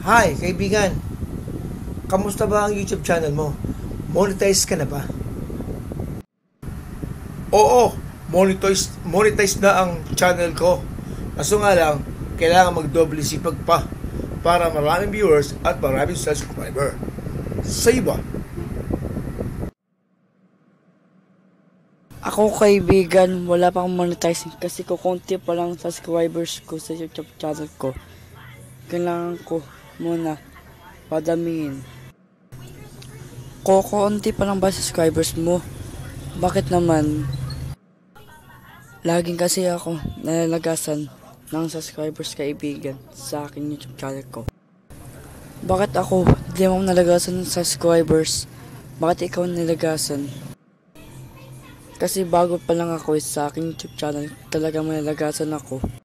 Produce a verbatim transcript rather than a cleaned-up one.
Hi, kaibigan. Kamusta ba ang YouTube channel mo? Monetize ka na ba? Oo, monetize, monetize na ang channel ko. Kaso nga lang, kailangan magdoble sipag pa para maraming viewers at maraming subscriber. Sa iba. Ako kaibigan, wala pang monetizing kasi kukunti pa lang subscribers ko sa YouTube channel ko. Kailangan ko muna padamihin. Kukunti pa lang ba subscribers mo? Bakit naman? Laging kasi ako nalalagasan ng subscribers kaibigan sa aking YouTube channel ko. Bakit ako di mo nalagasan ng subscribers? Bakit ikaw nalagasan? Kasi bago pa lang ako sa aking YouTube channel, talaga malagasan ako.